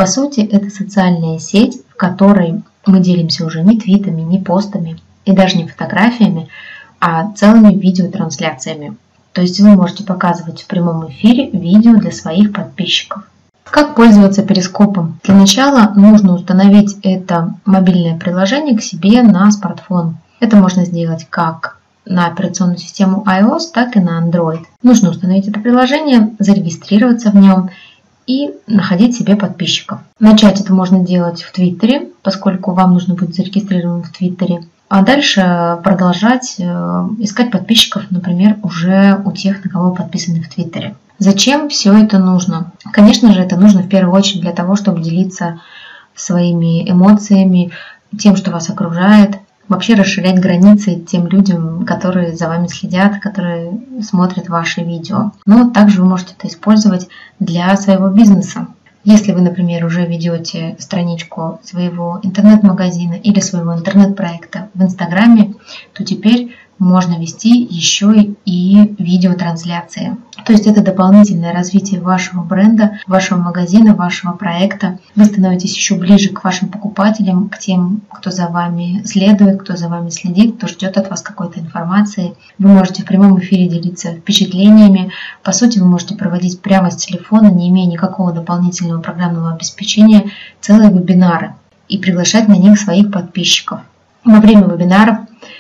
По сути, это социальная сеть, в которой мы делимся уже не твитами, не постами и даже не фотографиями, а целыми видеотрансляциями. То есть вы можете показывать в прямом эфире видео для своих подписчиков. Как пользоваться перископом? Для начала нужно установить это мобильное приложение к себе на смартфон. Это можно сделать как на операционную систему iOS, так и на Android. Нужно установить это приложение, зарегистрироваться в нем и находить себе подписчиков. Начать это можно делать в Твиттере, поскольку вам нужно будет зарегистрирован в Твиттере. А дальше продолжать искать подписчиков, например, уже у тех, на кого подписаны в Твиттере. Зачем все это нужно? Конечно же, это нужно в первую очередь для того, чтобы делиться своими эмоциями, тем, что вас окружает, вообще расширять границы тем людям, которые за вами следят, которые смотрят ваши видео. Но также вы можете это использовать для своего бизнеса. Если вы, например, уже ведете страничку своего интернет-магазина или своего интернет-проекта в Инстаграме, то теперь можно вести еще и видеотрансляции. То есть это дополнительное развитие вашего бренда, вашего магазина, вашего проекта. Вы становитесь еще ближе к вашим покупателям, к тем, кто за вами следует, кто за вами следит, кто ждет от вас какой-то информации. Вы можете в прямом эфире делиться впечатлениями. По сути, вы можете проводить прямо с телефона, не имея никакого дополнительного программного обеспечения, целые вебинары и приглашать на них своих подписчиков. Во время вебинаров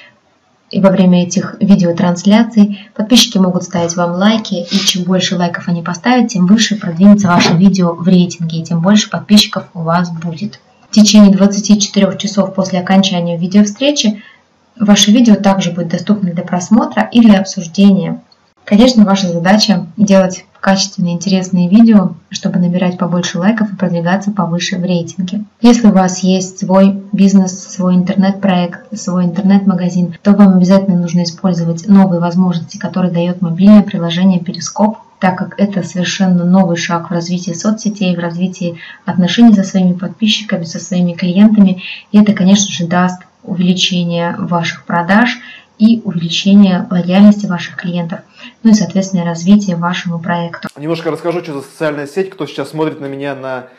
и во время этих видеотрансляций подписчики могут ставить вам лайки, и чем больше лайков они поставят, тем выше продвинется ваше видео в рейтинге, и тем больше подписчиков у вас будет. В течение 24 часов после окончания видеовстречи ваше видео также будет доступно для просмотра и для обсуждения. Конечно, ваша задача делать качественные, интересные видео, чтобы набирать побольше лайков и продвигаться повыше в рейтинге. Если у вас есть свой бизнес, свой интернет-проект, свой интернет-магазин, то вам обязательно нужно использовать новые возможности, которые дает мобильное приложение Перископ, так как это совершенно новый шаг в развитии соцсетей, в развитии отношений со своими подписчиками, со своими клиентами. И это, конечно же, даст увеличение ваших продаж и увеличение лояльности ваших клиентов, ну и, соответственно, развитие вашему проекту. Немножко расскажу, что за социальная сеть. Кто сейчас смотрит на меня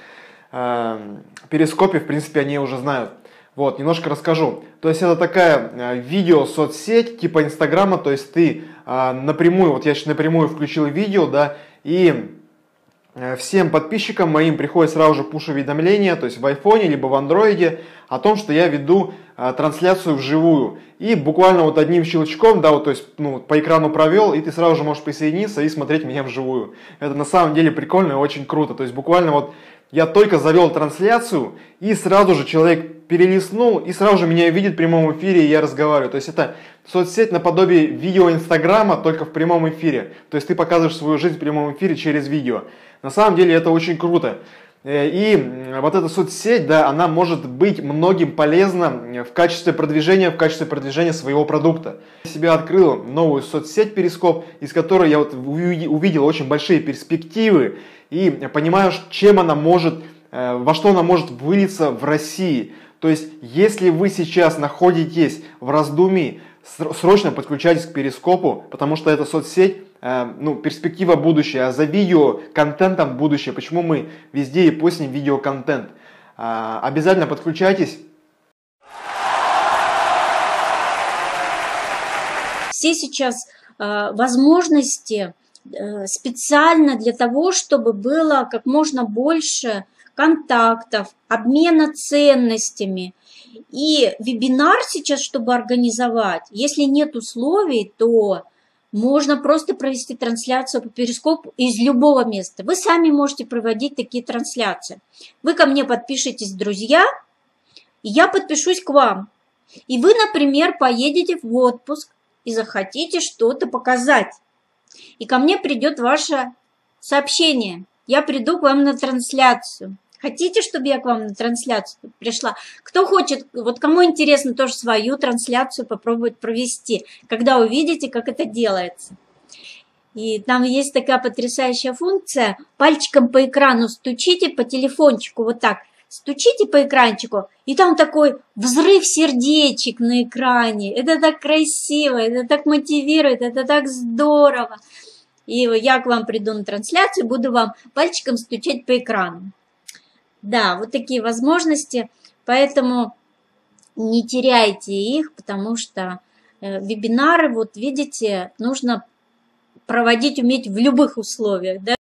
на Перископе, в принципе, они уже знают. Вот, немножко расскажу. То есть это такая видео-соцсеть типа Инстаграма, то есть ты напрямую, вот я сейчас напрямую включил видео, да, и всем подписчикам моим приходит сразу же пуш-уведомление, то есть в айфоне либо в андроиде, о том, что я веду трансляцию вживую. И буквально вот одним щелчком, да, вот, то есть по экрану провел, и ты сразу же можешь присоединиться и смотреть меня вживую. Это на самом деле прикольно и очень круто. То есть буквально вот я только завел трансляцию, и сразу же человек перелистнул, и сразу же меня видит в прямом эфире, и я разговариваю. То есть это соцсеть наподобие видео Инстаграма, только в прямом эфире. То есть ты показываешь свою жизнь в прямом эфире через видео. На самом деле это очень круто. И вот эта соцсеть, да, она может быть многим полезна в качестве продвижения своего продукта. Я себе открыл новую соцсеть Перископ, из которой я вот увидел очень большие перспективы и понимаю, чем она может, во что она может вылиться в России. То есть, если вы сейчас находитесь в раздумии, срочно подключайтесь к Перископу, потому что эта соцсеть, перспектива будущее, а за видеоконтентом будущее. Почему мы везде и постим видеоконтент? Обязательно подключайтесь. Все сейчас возможности специально для того, чтобы было как можно больше контактов, обмена ценностями. И вебинар сейчас, чтобы организовать, если нет условий, то можно просто провести трансляцию по Перископу из любого места. Вы сами можете проводить такие трансляции. Вы ко мне подпишитесь, друзья, и я подпишусь к вам. И вы, например, поедете в отпуск и захотите что-то показать. И ко мне придет ваше сообщение. Я приду к вам на трансляцию. Хотите, чтобы я к вам на трансляцию пришла? Кто хочет, вот кому интересно тоже свою трансляцию попробовать провести, когда увидите, как это делается. И там есть такая потрясающая функция. Пальчиком по экрану стучите, по телефончику вот так. Стучите по экранчику, и там такой взрыв сердечек на экране. Это так красиво, это так мотивирует, это так здорово. И я к вам приду на трансляцию, буду вам пальчиком стучать по экрану. Да, вот такие возможности, поэтому не теряйте их, потому что вебинары, вот видите, нужно проводить, уметь в любых условиях, да?